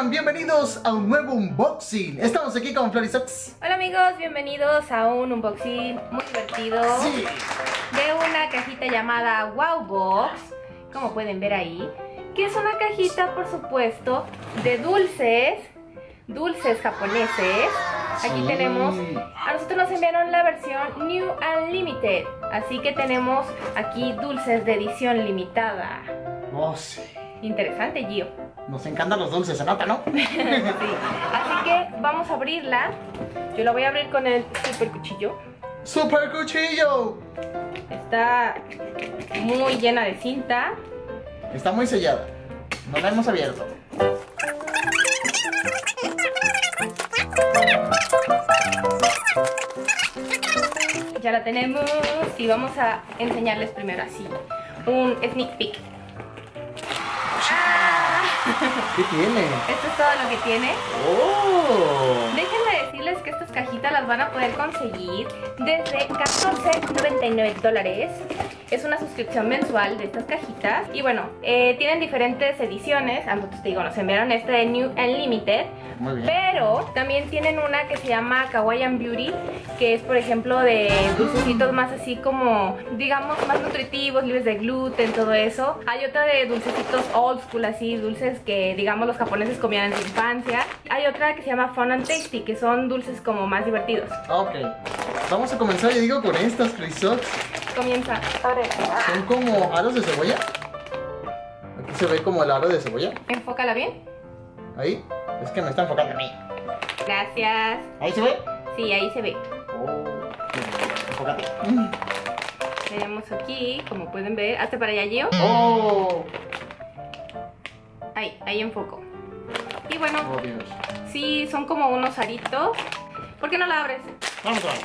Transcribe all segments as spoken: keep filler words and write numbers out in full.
están? Bienvenidos a un nuevo unboxing. Estamos aquí con Florisox. Hola amigos, bienvenidos a un unboxing muy divertido. Sí. De una cajita llamada Wow Box, como pueden ver ahí, que es una cajita, por supuesto, de dulces, dulces japoneses. Aquí Sí. tenemos, a nosotros nos enviaron la versión New Unlimited, así que tenemos aquí dulces de edición limitada. Oh, sí. Interesante, Gio. Nos encantan los dulces, se nota, ¿no? Sí. Así que vamos a abrirla. Yo la voy a abrir con el super cuchillo. ¡Super cuchillo! Está muy llena de cinta. Está muy sellada. No la hemos abierto. Ya la tenemos y vamos a enseñarles primero así un sneak peek. ¿Qué tiene? Esto es todo lo que tiene. ¡Oh! Déjenme decirles que estas cajitas las van a poder conseguir desde catorce noventa y nueve dólares. Es una suscripción mensual de estas cajitas. Y bueno, eh, tienen diferentes ediciones. A nosotros te digo, nos enviaron esta de New Unlimited. Muy bien. Pero también tienen una que se llama Kawaiian Beauty, que es por ejemplo de dulcecitos más así como, digamos, más nutritivos, libres de gluten, todo eso. Hay otra de dulcecitos old school, así, dulces que digamos los japoneses comían en su infancia. Hay otra que se llama Fun and Tasty, que son dulces como más divertidos. Ok. Vamos a comenzar, yo digo, con estas Florisox. Comienza. Abre. Son como aros de cebolla. Aquí se ve como el aro de cebolla. Enfócala bien. Ahí. Es que me está enfocando a mí. Gracias. ¿Ahí se ve? Sí, ahí se ve. Oh. Enfócate. Tenemos aquí, como pueden ver, hasta para allá, Gio. Oh. Ahí, ahí enfoco. Y bueno, Oh, Dios. sí, son como unos aritos. ¿Por qué no la abres? Vamos a ver.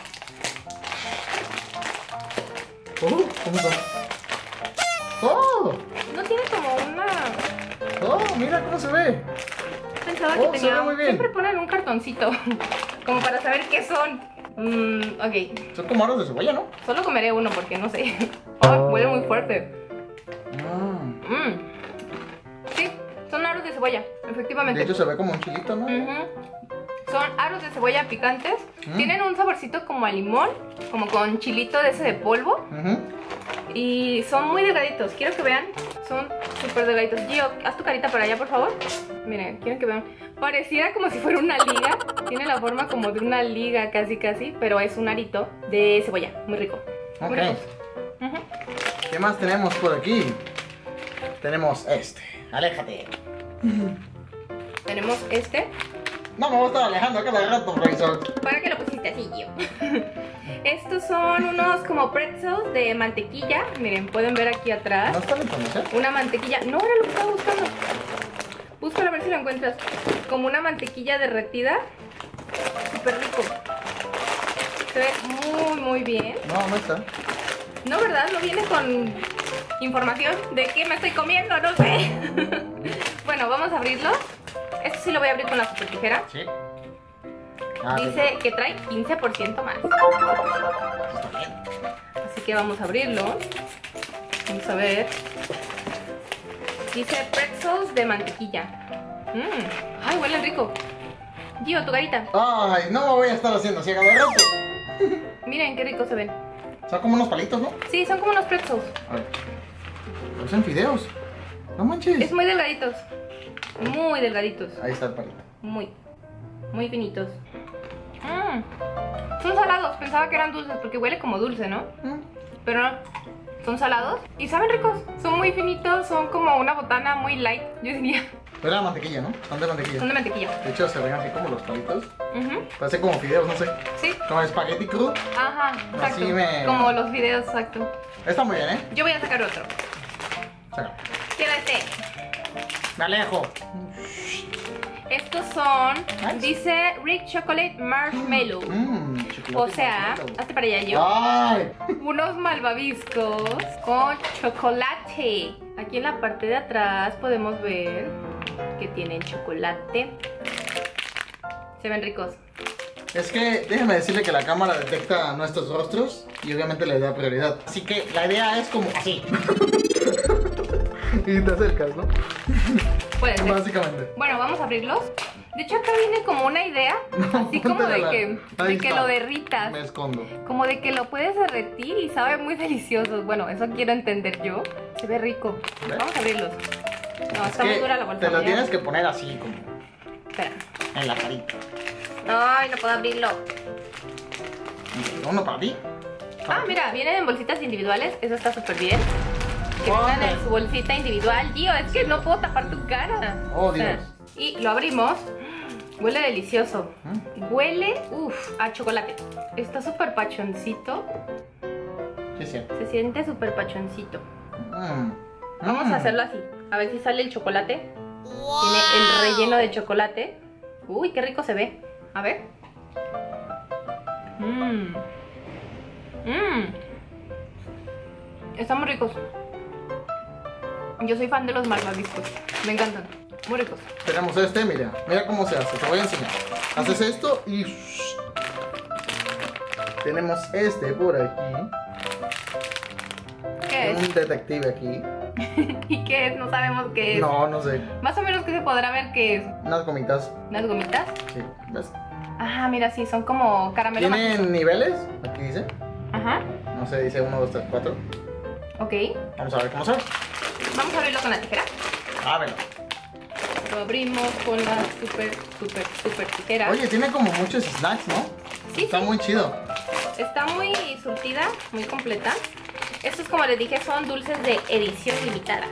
Oh, ¿cómo está? Oh. No tiene como una... Oh, mira cómo se ve. Pensaba Oh, que se ve tenía... muy bien. Siempre ponen un cartoncito como para saber qué son. Mm, ok, Son como aros de cebolla, ¿no? solo comeré uno porque no sé. Oh, huele muy fuerte. Ah. Mm. Sí, son aros de cebolla, efectivamente. De hecho se ve como un chilito, ¿no? Ujú. Son aros de cebolla picantes. Mm. Tienen un saborcito como a limón, como con chilito de ese de polvo. Ujú. Y son muy delgaditos, quiero que vean. Son súper delgaditos. Gio, haz tu carita para allá, por favor. Miren, quieren que vean. Pareciera como si fuera una liga. Tiene la forma como de una liga casi casi, pero es un arito de cebolla. Muy rico. Muy Ok. ricos. Ujú. ¿Qué más tenemos por aquí? Tenemos este. Aléjate. Tenemos este. No me voy a estar alejando cada rato, Florisox. ¿Para qué lo pusiste así, Gio? Estos son unos como pretzels de mantequilla. Miren, pueden ver aquí ¿No atrás. está la información? Una mantequilla. No era lo que estaba buscando. Búscalo a ver si lo encuentras. Como una mantequilla derretida. Súper rico. Se ve muy, muy bien. No, no está. No, ¿verdad? No viene con información de qué me estoy comiendo, no sé. Bueno, vamos a abrirlo. Esto sí lo voy a abrir con la super tijera. Sí. Ah, Dice que trae quince por ciento más. perfecto. Está bien. Así que vamos a abrirlo. Vamos a ver. Dice pretzels de mantequilla. Mmm. Ay, huele rico. Gio, tu carita. Ay, no me voy a estar haciendo así a cada rato. Miren qué rico se ven. Son como unos palitos, ¿no? Sí, son como unos pretzels. A ver. Parecen fideos. No manches. Es muy delgaditos. Muy delgaditos. Ahí está el palito. Muy. Muy finitos. Mmm. Son salados. Pensaba que eran dulces porque huele como dulce, ¿no? Mm. Pero no. Son salados y saben ricos. Son muy finitos. Son como una botana muy light, yo diría. Pero era mantequilla, ¿no? Son de mantequilla. Son de mantequilla. De hecho, se ven así como los palitos. Ujú. Parece como fideos, no sé. Sí. Como espagueti crudo. Ajá, exacto. Así me- Como los videos, exacto. Está muy bien, ¿eh? Yo voy a sacar otro. Sácalo. Quiero este. Me alejo. Estos son, Nice. dice Rick Chocolate Marshmallow. Mmm, chocolate. O sea, marshmallow. hazte para allá yo. ¡Ay! Unos malvaviscos con chocolate. Aquí en la parte de atrás podemos ver que tienen chocolate. Se ven ricos. Es que déjame decirle que la cámara detecta nuestros rostros y obviamente le da prioridad. Así que la idea es como así. Y te acercas, ¿no? Puede ser. Básicamente. Bueno, vamos a abrirlos. De hecho, acá viene como una idea, No, así como de póntela. que, Ahí de que está. lo derritas. Me escondo. Como de que lo puedes derretir y sabe muy delicioso. Bueno, eso quiero entender yo. Se ve rico. ¿Ves? Vamos a abrirlos. No, Es está muy que dura la bolsa. te lo ya. tienes que poner así, como Espera. en la carita. Ay, no puedo abrirlo. Uno para ti. Ah, mira, vienen en bolsitas individuales. Eso está súper bien. Que Ok. vengan en su bolsita individual. Tío, es que no puedo tapar tu cara. Oh, O sea, Dios. y lo abrimos. Huele delicioso. ¿Mm? Huele, uff, a chocolate. Está súper pachoncito. Sí, sí. Se siente súper pachoncito. Mm. Vamos Mm. a hacerlo así. A ver si sale el chocolate. Tiene el relleno de chocolate. Uy, qué rico se ve. A ver. Mmm. Mmm. Están muy ricos. Yo soy fan de los malvaviscos. Me encantan. Muy ricos. Tenemos este, mira. Mira cómo se hace. Te voy a enseñar. Haces esto y... Tenemos este por aquí. ¿Qué es? Un detective aquí. ¿Y qué es? No sabemos qué es. No, no sé. Más o menos que se podrá ver qué es. Unas gomitas. ¿Unas gomitas? Sí. ¿Ves? Ah, mira, sí, son como caramelo. Tienen niveles. Aquí dice. Ajá. No sé, dice uno, dos, tres, cuatro. Ok. Vamos a ver cómo se ve. Vamos a abrirlo con la tijera. A ver. Lo abrimos con la super, super, super tijera. Oye, tiene como muchos snacks, ¿no? Sí, Está sí. muy chido. Está muy surtida, muy completa. Estos, como les dije, son dulces de edición limitada.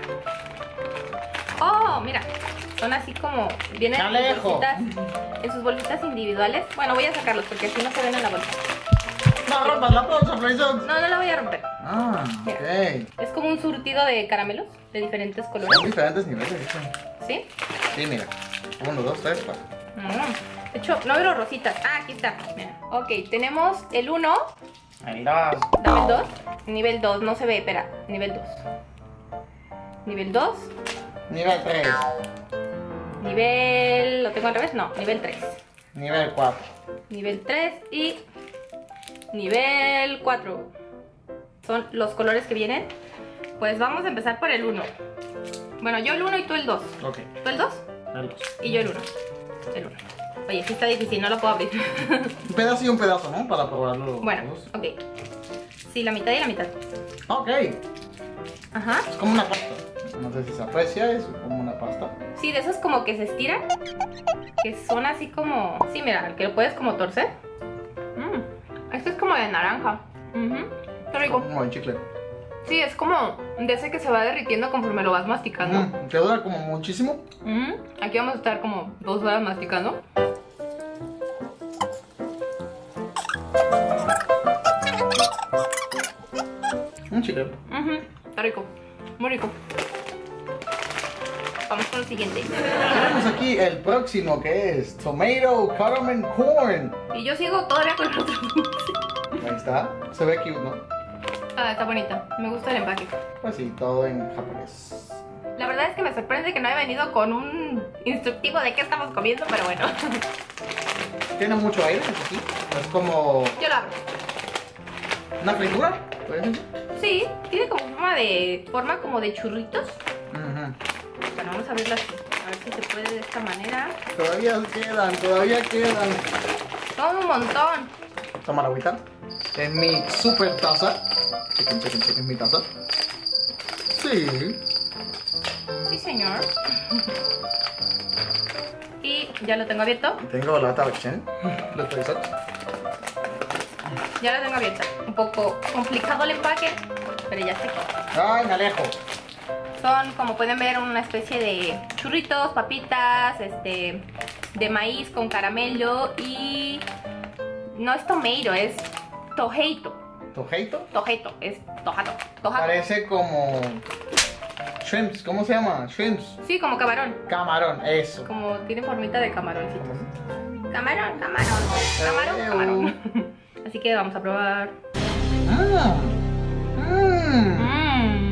Oh, mira. Son así como... Vienen en sus, ¡Chalejo! bolsitas, en sus bolsitas individuales. Bueno, voy a sacarlos porque así no se ven en la bolsa. No rompas la bolsa, Playzox. No, no la voy a romper. Ah, Mira. ok. Es como un surtido de caramelos de diferentes colores. Son diferentes niveles, dice. ¿Sí? Sí, mira. Uno, dos, tres, cuatro. Mm. De hecho, no veo rositas. Ah, aquí está. Mira. Ok, tenemos el uno. El dos. Dame el dos. Nivel dos, no se ve, espera. Nivel dos. Nivel dos. Nivel tres. Nivel... ¿Lo tengo al revés? No, nivel tres. Nivel cuatro. Nivel tres y... Nivel cuatro. Son los colores que vienen. Pues vamos a empezar por el uno. Bueno, yo el uno y tú el dos. Ok. ¿Tú el dos? El dos. Y yo el uno. El uno. Oye, sí está difícil, no lo puedo abrir. Un pedazo y un pedazo, ¿no? Para probarlo. Bueno, todos. ok. Sí, la mitad y la mitad. Ok. Ajá. Es como una pasta. No sé si se aprecia, es como una pasta. Sí, de esos como que se estiran. Que son así como... Sí, mira, que lo puedes como torcer. Mm. Este es como de naranja. Ujú. Qué rico. Como en chicle. Sí, es como de ese que se va derritiendo conforme lo vas masticando. Mm, que dura como muchísimo. Ujú. Aquí vamos a estar como dos horas masticando. Un chicle. Ujú. Está rico. Muy rico. Vamos con el siguiente. Tenemos aquí el próximo que es Tomato Caramel Corn. Y yo sigo todavía con el otro dulce. Ahí está. Se ve cute, ¿no? Ah, está bonita. Me gusta el empaque. Pues sí, todo en japonés. La verdad es que me sorprende que no haya venido con un instructivo de qué estamos comiendo, pero bueno. Tiene mucho aire aquí. Es como Yo lo abro. una fritura. ¿Puedes decir? Sí, tiene como forma de... Forma como de churritos. Ujú. Bueno, vamos a abrirlo así. A ver si se puede de esta manera. Todavía quedan, todavía quedan. Son un montón. Toma la agüita. En mi super taza. Chequen, chequen, chequen mi taza. Sí. Sí, señor. Y ya lo tengo abierto. Tengo la tabachen. Los tres. Ya lo tengo abierto. Un poco complicado el empaque, pero ya sé. Ay, me alejo. Son, como pueden ver, una especie de churritos, papitas, este, de maíz con caramelo y... No es tomato, es toheito. ¿Tojeito? Tojeito, es tojato. Tojato. Parece como shrimps. ¿Cómo se llama? Shrimps. Sí, como camarón. Camarón, eso. Como tiene formita de camaroncitos. Camarón, camarón. Camarón, Ew. camarón. Así que vamos a probar. Ah. Mm.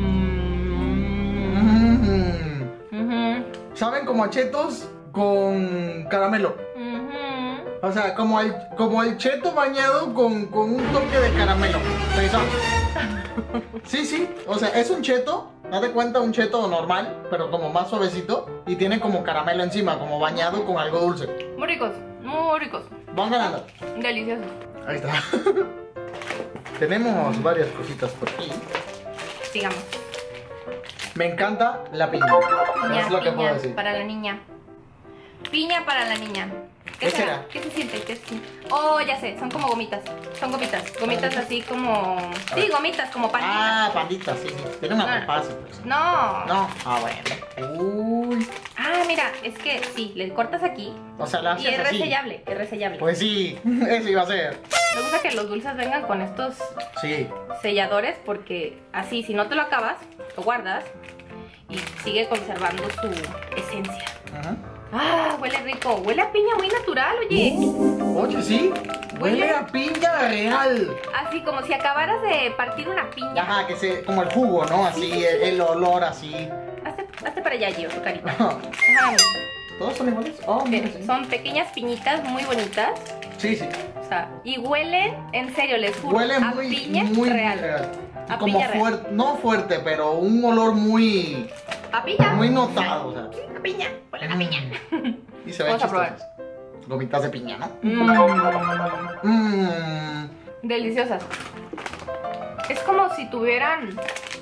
Mmm. Mm. Ujú. Saben como a chetos con caramelo. Ujú. O sea, como el, como el cheto bañado con, con un toque de caramelo. Pezón. Sí, sí. O sea, es un cheto, haz de cuenta un cheto normal, pero como más suavecito. Y tiene como caramelo encima, como bañado con algo dulce. Muy ricos, muy ricos. Van ganando. Deliciosos. Ahí está. Tenemos varias cositas por aquí. Sigamos. Me encanta la piña. Piña, Es lo que piña puedo decir. para la niña. Piña para la niña. ¿Qué, ¿Qué será? será? ¿Qué se siente? ¿Qué se siente? Oh, ya sé, son como gomitas. Son gomitas. Gomitas así como. Sí, gomitas, como panditas. Ah, pandita, sí, sí. Tiene una Ah. paz. Pues. No. No. Ah, bueno. Uy. Ah, mira, es que sí, le cortas aquí. O sea, la Y haces es así. resellable, es resellable. Pues sí, eso iba a ser. Me gusta que los dulces vengan con estos Sí. selladores porque así, si no te lo acabas, lo guardas y sigue conservando su esencia. Ajá. Ah, huele rico. Huele a piña muy natural, oye. Oye, sí. Huele Huele- a piña real. Así como si acabaras de partir una piña. Ajá, que se, como el jugo, ¿no? Así, el, el olor así. Hazte, hazte para allá, Gio, tu carita. Ajá. Déjame. ¿Todos son iguales? Oh, mira, Eh, sí. Son pequeñas piñitas muy bonitas. Sí, sí. O sea, y huelen, en serio, les juro, Huele a muy, piña muy real. real. Y A como piña real. fuerte, no fuerte, pero un olor muy, A piña. muy notado, o sea. A piña. Huele a piña. Y se ven Vamos a probar. chistosas. Gomitas de piña, ¿no? Mm, Mmm. deliciosas. Es como si tuvieran...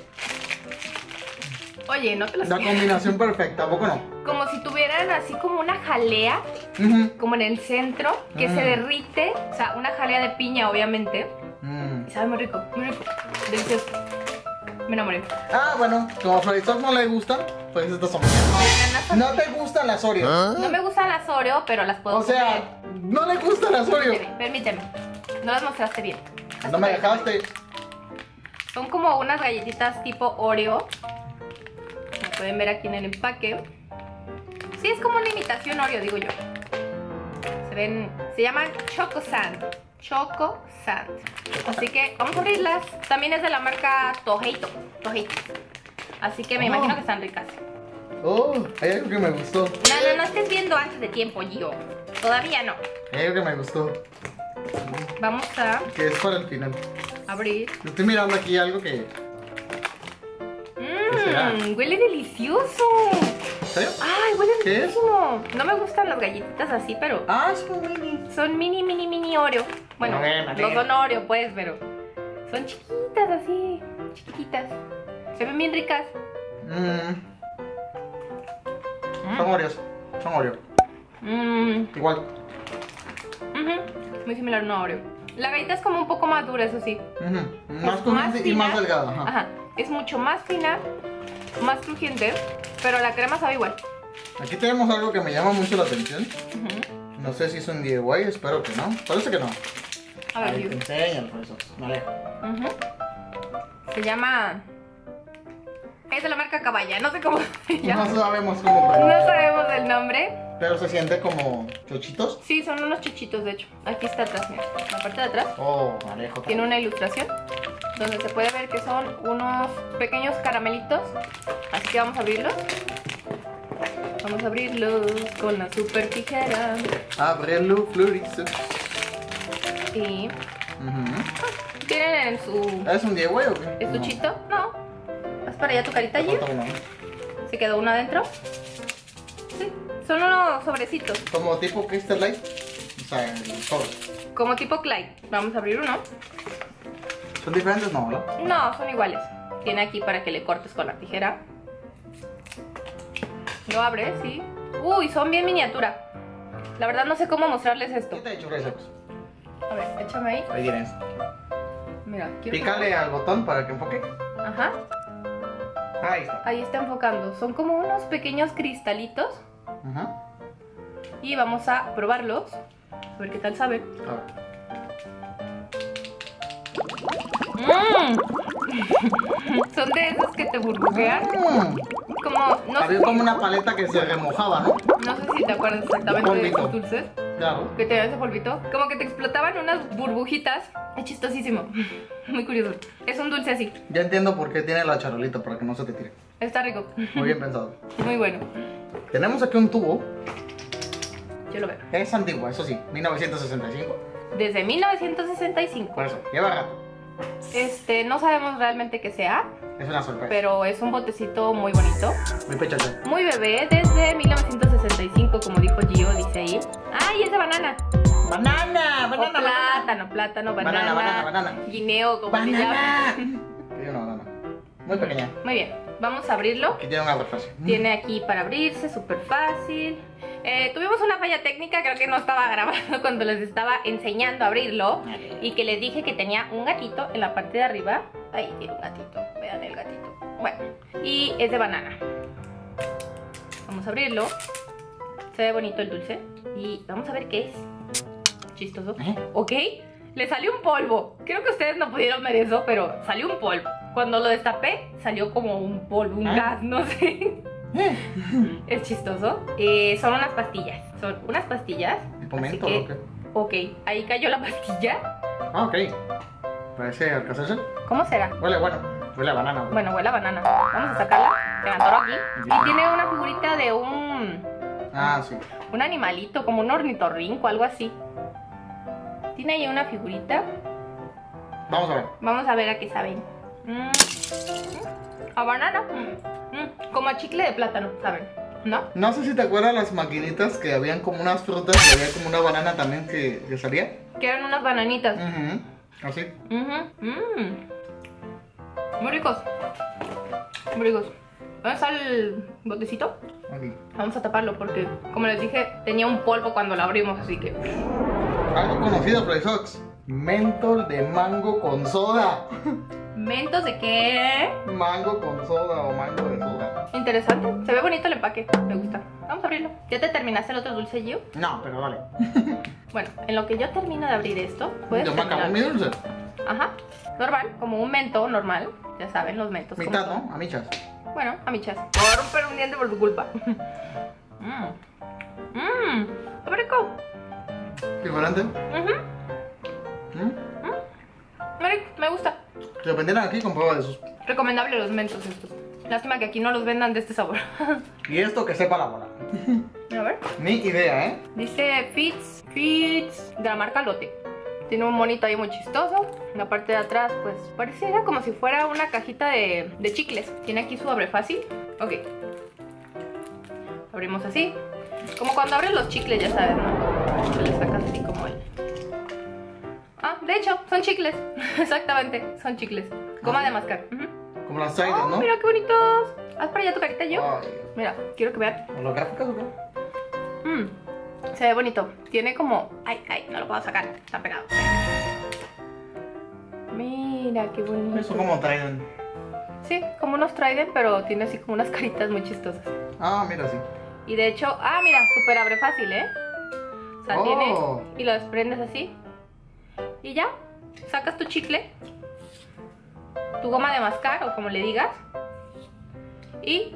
Oye, no te las... La combinación perfecta, ¿a poco no? Como si tuvieran así como una jalea, Ujú. como en el centro, que Mm. se derrite. O sea, una jalea de piña, obviamente. Mm. Y sabe muy rico, muy rico. Delicioso. Me enamoré. Ah, bueno, como a Floristock no le gustan, pues estas son mías. Las ananas No te gustan las Oreo. No me gustan las Oreo, pero las puedo O sea, no le gustan las Oreo. comer. Permíteme, no las mostraste bien. No me dejaste. Son como unas galletitas tipo Oreo. Como pueden ver aquí en el empaque. Sí, es como una imitación Oreo, digo yo. Se ven, se llaman Choco Sand. Choco Sand. Así que vamos a abrirlas. También es de la marca Toheito. Toheito. Así que me Oh. imagino que están ricas. Oh, hay algo que me gustó. No, no, no estés viendo antes de tiempo, Gio. Todavía no. Hay algo que me gustó. Vamos a Que es para el final. abrir. Yo estoy mirando aquí algo que. será? Mmm, huele delicioso. ¿En serio? Ay, huele ¿Qué es? riquísimo. No me gustan las galletitas así, pero Ah, es un mini. son mini, mini, mini Oreo. Bueno, A ver, a no ver. son Oreo, pues, pero son chiquitas así, chiquititas. Se ven bien ricas. Mm, son Oreos. Son Oreo. Mmm, Igual. muy similar a una Oreo. La galleta es como un poco más dura, eso sí. Ujú. Más Es crujiente y fina. más delgada. Ajá. Ajá, es mucho más fina, más crujiente, pero la crema sabe igual. Aquí tenemos algo que me llama mucho la atención. Ujú. No sé si es un D I Y, espero que no. Parece que no. A ver, Ahí Gio. te enseñan, por eso. Me alejo. Ujú. Se llama... Es de la marca Caballa, no sé cómo se llama. No sabemos cómo No pronunciar. sabemos el nombre. Pero se siente como chochitos. Sí, son unos chuchitos, de hecho. Aquí está atrás, mira. La parte de atrás Oh, me alejo. tiene una ilustración donde se puede ver que son unos pequeños caramelitos. Así que vamos a abrirlos. Vamos a abrirlos con la super tijera. Ábrelo, Floristock. Y Ujú. tienen en su ¿Es un D I Y o qué? estuchito. No. Haz para allá tu carita No. allí. Falta uno. Se quedó uno adentro. Sí, son unos sobrecitos. Como tipo Crystal Light. O sea, el sobre. Como tipo Clyde. Vamos a abrir uno. ¿Son diferentes? No, ¿verdad? No, son iguales. Tiene aquí para que le cortes con la tijera. Lo abres, sí. Uy, son bien miniatura. La verdad no sé cómo mostrarles esto. ¿Qué te ha hecho Floristock? A ver, échame ahí. Ahí tienes. Mira, quiero Pícale al botón para que enfoque. que- Ajá. Ahí está. Ahí está enfocando. Son como unos pequeños cristalitos. Ajá. Y vamos a probarlos. A ver qué tal saben. A ver. ¡Mmm! Son de esos que te burbujean. Mm. Como, no sé, Había si, como una paleta que se remojaba, ¿no? no sé si te acuerdas exactamente de Polvito. esos dulces. Claro. Que tenía ese polvito. Como que te explotaban unas burbujitas. Es chistosísimo. Muy curioso. Es un dulce así. Ya entiendo por qué tiene la charolita, para que no se te tire. Está rico. Muy bien pensado. Muy bueno. Tenemos aquí un tubo. Yo lo veo. Es antiguo, eso sí, mil novecientos sesenta y cinco. Desde mil novecientos sesenta y cinco. Por eso, lleva rato. Este, no sabemos realmente qué sea, Es una sorpresa. pero es un botecito muy bonito. Muy pechocho. Muy bebé, desde mil novecientos sesenta y cinco, como dijo Gio, dice ahí. ¡Ay, es de banana! ¡Banana! O ¡Banana! plátano, plátano, banana, Banana, banana, banana. guineo, como se llama. ¡Banana! Tiene una banana. Muy pequeña. Muy bien, vamos a abrirlo. Que tiene una fácil. Tiene aquí para abrirse, súper fácil. Eh, tuvimos una falla técnica, creo que no estaba grabando cuando les estaba enseñando a abrirlo. Y que les dije que tenía un gatito en la parte de arriba. Ahí tiene un gatito, vean el gatito. Bueno, y es de banana. Vamos a abrirlo. Se ve bonito el dulce. Y vamos a ver qué es. Chistoso. ¿Eh? Ok, le salió un polvo. Creo que ustedes no pudieron ver eso, pero salió un polvo. Cuando lo destapé, salió como un polvo, un ¿Ah? gas, no sé. ¿Eh? Es chistoso. Eh, son unas pastillas. Son unas pastillas. ¿Tipo mento así o que, qué? ok, ahí cayó la pastilla. Ah, ok. Parece Alka-Seltzer. ¿Cómo será? Huele bueno. Huele a banana. Bueno, huele a banana. Vamos a sacarla. Se me atoró aquí. Y tiene una figurita de un... Ah, sí. Un animalito, como un ornitorrinco, algo así. Tiene ahí una figurita. Vamos a ver. Vamos a ver a qué saben. Mm. A banana. Mm. Como a chicle de plátano, ¿saben? ¿No? No sé si te acuerdas las maquinitas que habían como unas frutas y había como una banana también que, que salía. Que eran unas bananitas. Ujú. Así. Ujú. Mm. Muy ricos. Muy ricos. ¿Dónde está el botecito? Aquí. Vamos a taparlo porque, como les dije, tenía un polvo cuando lo abrimos, así que... Algo conocido, Freddy Fox. Mentol de mango con soda. ¿Mentos de qué? Mango con soda o mango de soda. Interesante. Se ve bonito el empaque. Me gusta. Vamos a abrirlo. ¿Ya te terminaste el otro dulce, Gio? No, pero vale. Bueno, en lo que yo termino de abrir esto, puedes Yo me acabo terminar. mi dulce. Ajá. Normal, como un mento normal. Ya saben, los mentos. como Mitad, son. ¿no? A michas. Bueno, a mi chas. Voy a romper un diente por tu culpa. Mmm. Mmm. ¡Qué rico! Diferente. Ujú. ¿Mm? Muy rico, me gusta. Si lo vendieran aquí, compraba de esos. Recomendable los mentos estos. Lástima que aquí no los vendan de este sabor. Y esto que sepa la bola. A ver. Ni idea, ¿eh? Dice Fitz, Fitz, de la marca Lotte. Tiene un monito ahí muy chistoso. En la parte de atrás, pues, pareciera como si fuera una cajita de, de chicles. Tiene aquí su abre fácil. Ok. Abrimos así. Como cuando abres los chicles, ya sabes, ¿no? Que le sacas así como el... Ah, de hecho, son chicles. Exactamente, son chicles. Goma de mascar. Ujú. Como las Trident, Oh, ¿no? mira qué bonitos. Haz para allá tu carita, yo. Ay, Mira, quiero que vean. ¿holográficas o qué? Mm, se ve bonito. Tiene como... Ay, ay, no lo puedo sacar. Está pegado. Mira, qué bonito. Eso como Trident. Sí, como unos Trident, pero tiene así como unas caritas muy chistosas. Ah, mira, sí. Y de hecho... Ah, mira, súper abre fácil, ¿eh? O sea, Oh. tiene... Y lo desprendes así. Y ya. Sacas tu chicle. Tu goma de mascar, o como le digas. Y...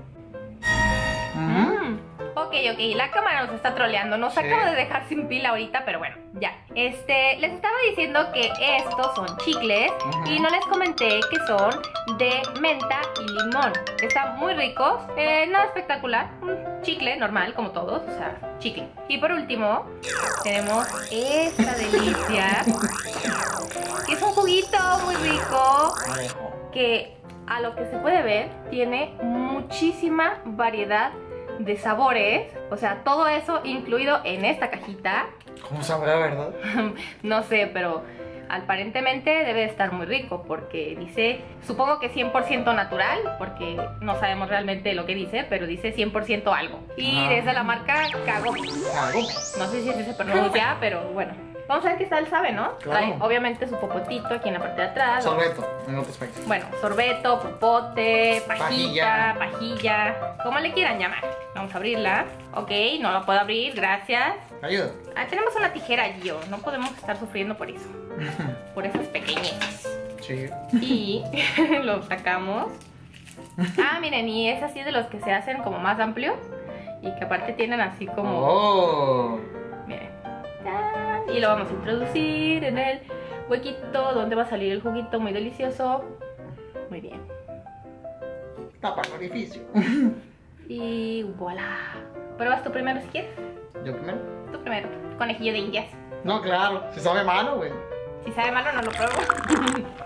Mm. Ok, ok, la cámara nos está troleando. Nos Sí. acabo de dejar sin pila ahorita, pero bueno, ya. Este, les estaba diciendo que estos son chicles Ujú. y no les comenté que son de menta y limón. Están muy ricos, eh, nada espectacular, un chicle normal como todos, o sea, chicle. Y por último, tenemos esta delicia, que es un juguito muy rico, que a lo que se puede ver tiene muchísima variedad de sabores, o sea, todo eso incluido en esta cajita. ¿Cómo sabrá, verdad? No sé, pero aparentemente debe de estar muy rico porque dice, supongo que cien por ciento natural, porque no sabemos realmente lo que dice, pero dice cien por ciento algo. Y Ah. es de la marca Cago. Algo. No sé si así se pronuncia, pero bueno. Vamos a ver qué tal sabe, ¿no? Claro. Trae obviamente su popotito aquí en la parte de atrás. Sorbeto, en otros países. Bueno, sorbeto, popote, pajita, Pajilla. pajilla, como le quieran llamar. Vamos a abrirla. Ok, no la puedo abrir, gracias. Ayuda. Ah, tenemos una tijera, Gio. No podemos estar sufriendo por eso. Por esas pequeñeces. Sí. Y lo sacamos. Ah, miren, y es así de los que se hacen como más amplios. Y que aparte tienen así como... Oh. Miren. ¡Tan! Y lo vamos a introducir en el huequito donde va a salir el juguito muy delicioso. Muy bien. Tapa el orificio. Y voilà. ¿Pruebas tú primero si quieres? ¿Yo primero? Tú primero. Conejillo de indias. No, claro. Si sabe malo, güey. Si sabe malo no lo pruebo.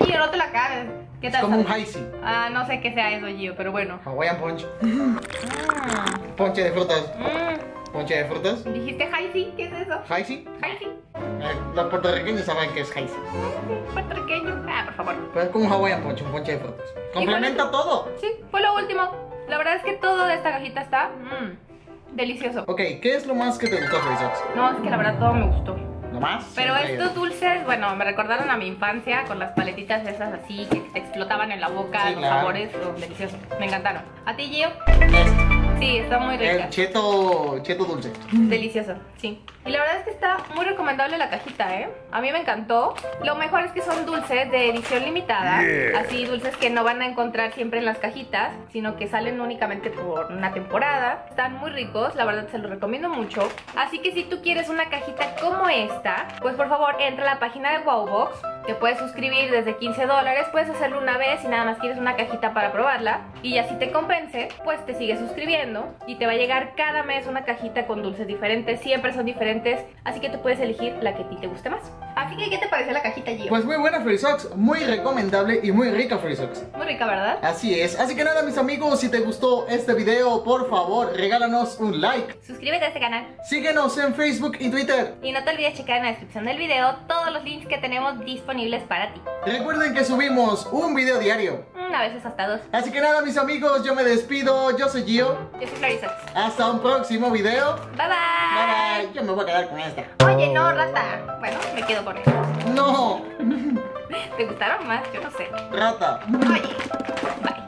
Gio, no te la acabes. ¿Qué tal? Es como un sabes? Hi-C. Ah, no sé qué sea eso, Gio, pero bueno. Hawaiian Punch. Mm, Ponche de frutas. mm. Ponche de frutas. ¿Dijiste Hi-C? ¿Qué es eso? Hi-C. Hi-C. Eh, los puertorriqueños saben que es Hi-C. Puertorriqueño. Ah, por favor. Pues es como un Hawaiian Punch, un ponche de frutas. Complementa todo. Sí, fue lo último. La verdad es que todo de esta cajita está mmm, delicioso. Ok, ¿qué es lo más que te gustó, Frisox? No, es que la verdad todo me gustó. ¿Lo más? Pero Siempre. estos dulces, bueno, me recordaron a mi infancia con las paletitas esas así que te explotaban en la boca, Sí, los claro. sabores, oh, deliciosos. Me encantaron. ¿A ti, Gio? Es Sí, está muy rica. el cheto, cheto dulce. Delicioso, sí. Y la verdad es que está muy recomendable la cajita, ¿eh? A mí me encantó. Lo mejor es que son dulces de edición limitada. Yeah. Así, dulces que no van a encontrar siempre en las cajitas, sino que salen únicamente por una temporada. Están muy ricos, la verdad se los recomiendo mucho. Así que si tú quieres una cajita como esta, pues por favor entra a la página de Wowbox. Te puedes suscribir desde quince dólares, puedes hacerlo una vez y nada más quieres una cajita para probarla. Y ya si te convence, pues te sigues suscribiendo y te va a llegar cada mes una cajita con dulces diferentes. Siempre son diferentes, así que tú puedes elegir la que a ti te guste más. Así que, ¿qué te pareció la cajita, Gio? Pues muy buena, Frisox. Muy recomendable y muy rica, Frisox. Muy rica, ¿verdad? Así es. Así que nada, mis amigos, si te gustó este video, por favor, regálanos un like. Suscríbete a este canal. Síguenos en Facebook y Twitter. Y no te olvides checar en la descripción del video todos los links que tenemos disponibles para ti. Recuerden que subimos un video diario. Mm, a veces hasta dos. Así que nada, mis amigos, yo me despido. Yo soy Gio. Yo soy Florisox. Hasta un próximo video. Bye Bye bye. bye. Yo me voy a quedar con esta. Oye, no, rata. Bueno, me quedo con eso. No. ¿Te gustaron más? Yo no sé. Rata. Oye, bye.